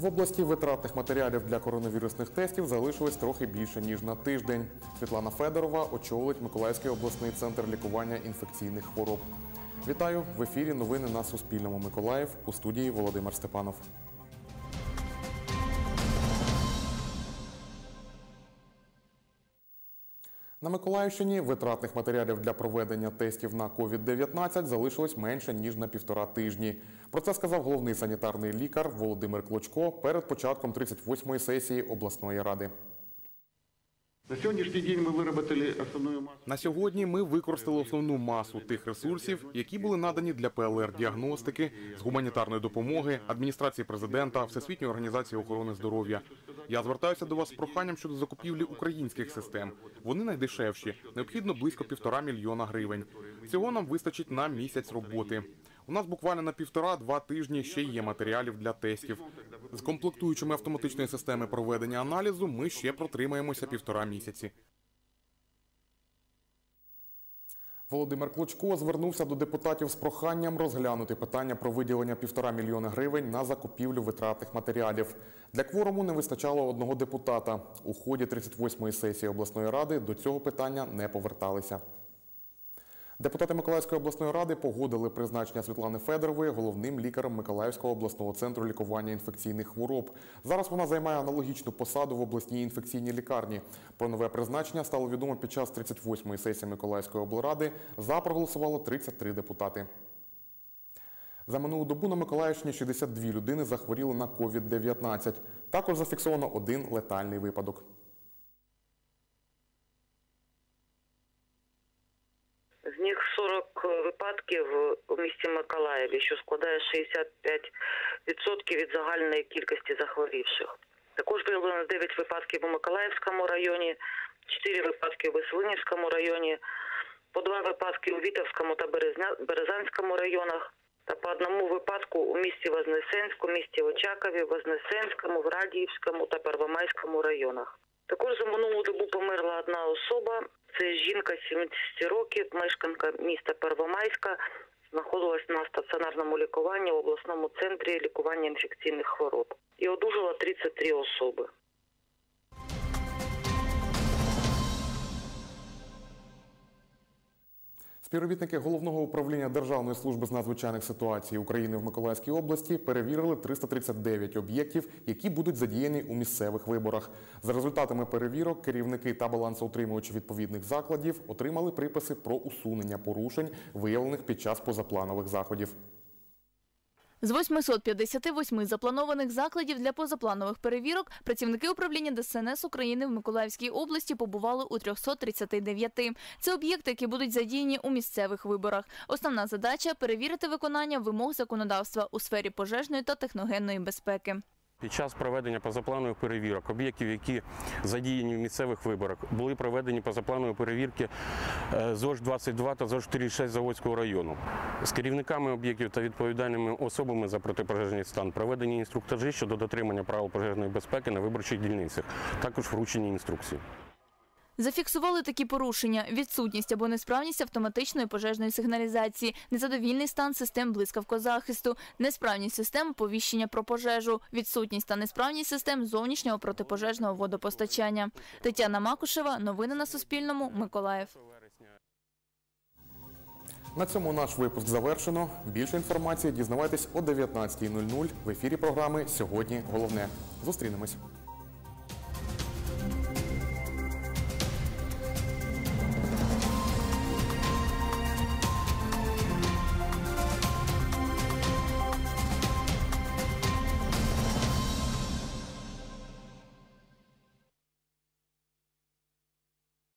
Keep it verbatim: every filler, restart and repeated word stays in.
В області витратних матеріалів для коронавірусних тестів залишилось трохи більше, ніж на тиждень. Світлана Федорова очолить Миколаївський обласний центр лікування інфекційних хвороб. Вітаю! В ефірі новини на Суспільному Миколаїв. У студії Володимир Степанов. На Миколаївщині витратних матеріалів для проведення тестів на ковід дев'ятнадцять залишилось менше, ніж на півтора тижні. Про це сказав головний санітарний лікар Володимир Клочко перед початком тридцять восьмої сесії обласної ради. На сьогоднішній день ми виробили основну масу. На сьогодні ми використали основну масу тих ресурсів, які були надані для Пе Ел Ер-діагностики, з гуманітарної допомоги, адміністрації президента, Всесвітньої організації охорони здоров'я. Я звертаюся до вас з проханням щодо закупівлі українських систем. Вони найдешевші, необхідно близько півтора мільйона гривень. Цього нам вистачить на місяць роботи. У нас буквально на півтора-два тижні ще є матеріалів для тестів. З комплектуючими автоматичної системи проведення аналізу ми ще протримаємося півтора місяці. Володимир Клочко звернувся до депутатів з проханням розглянути питання про виділення півтора мільйона гривень на закупівлю витратних матеріалів. Для кворуму не вистачало одного депутата. У ході тридцять восьмої сесії обласної ради до цього питання не поверталися. Депутати Миколаївської обласної ради погодили призначення Світлани Федорової головним лікарем Миколаївського обласного центру лікування інфекційних хвороб. Зараз вона займає аналогічну посаду в обласній інфекційній лікарні. Про нове призначення стало відомо під час тридцять восьмої сесії Миколаївської облради. За проголосувало тридцять три депутати. За минулу добу на Миколаївщині шістдесят дві людини захворіли на ковід дев'ятнадцять. Також зафіксовано один летальний випадок. З них сорок випадків у місті Миколаєві, що складає шістдесят п'ять відсотків від загальної кількості захворівших. Також виявлено дев'ять випадків у Миколаївському районі, чотири випадки у Веселинівському районі, по два випадки у Вітовському та Березанському районах, та по одному випадку у місті Вознесенську, місті Очакові, Вознесенському, в Радіївському та Первомайському районах. Також за минулу добу померла одна особа. Це жінка сімдесят років, мешканка міста Первомайська, знаходилась на стаціонарному лікуванні в обласному центрі лікування інфекційних хвороб. І одужало тридцять три особи. Співробітники Головного управління Державної служби з надзвичайних ситуацій України в Миколаївській області перевірили триста тридцять дев'ять об'єктів, які будуть задіяні у місцевих виборах. За результатами перевірок керівники та балансоутримувачі відповідних закладів отримали приписи про усунення порушень, виявлених під час позапланових заходів. З восьмисот п'ятдесяти восьми запланованих закладів для позапланових перевірок працівники управління Де Ес Ен Ес України в Миколаївській області побували у трьохсот тридцяти дев'яти. Це об'єкти, які будуть задіяні у місцевих виборах. Основна задача – перевірити виконання вимог законодавства у сфері пожежної та техногенної безпеки. Під час проведення позапланових перевірок об'єктів, які задіяні в місцевих виборах, були проведені позапланові перевірки ЗОЖ двадцять два та ЗОЖ тридцять шість Заводського району. З керівниками об'єктів та відповідальними особами за протипожежний стан проведені інструктажі щодо дотримання правил пожежної безпеки на виборчих дільницях, також вручені інструкції. Зафіксували такі порушення – відсутність або несправність автоматичної пожежної сигналізації, незадовільний стан систем блискавкозахисту, несправність систем оповіщення про пожежу, відсутність та несправність систем зовнішнього протипожежного водопостачання. Тетяна Макушева, новини на Суспільному, Миколаїв. На цьому наш випуск завершено. Більше інформації дізнавайтесь о дев'ятнадцятій нуль нуль в ефірі програми «Сьогодні головне». Зустрінемось.